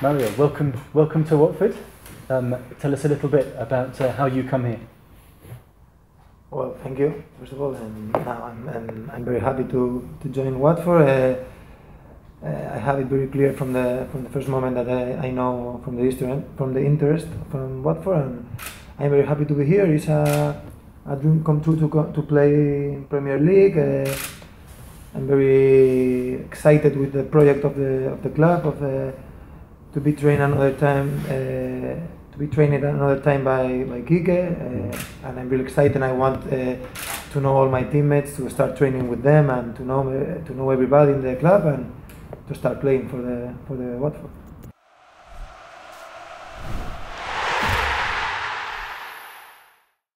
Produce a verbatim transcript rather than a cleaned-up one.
Mario, welcome, welcome to Watford. Um, tell us a little bit about uh, how you come here. Well, thank you, first of all, and now I'm, I'm, I'm very happy to, to join Watford. Uh, uh, I have it very clear from the from the first moment that I, I know from the history, from the interest from Watford, and I'm very happy to be here. It's a, a dream come true to co to play in Premier League. Uh, I'm very excited with the project of the of the club of uh, to be trained another time. Uh, to be trained another time by, by Kike, uh, and I'm really excited. I want uh, to know all my teammates, to start training with them, and to know uh, to know everybody in the club, and to start playing for the for the Watford.